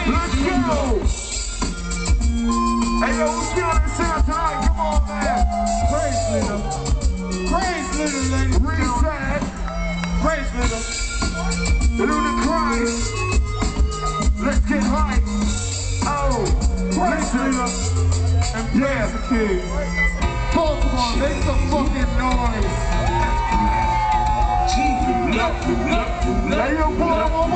Let's go! Hey, yo, who's feeling this sound tonight? Come on, man. Praise Little. Praise Little, ladies and gentlemen. Reset. Praise Little. Ludacris. Let's get hype. Oh, Praise Little. And praise the King. Baltimore, make some fucking noise. Hey, yo, boy,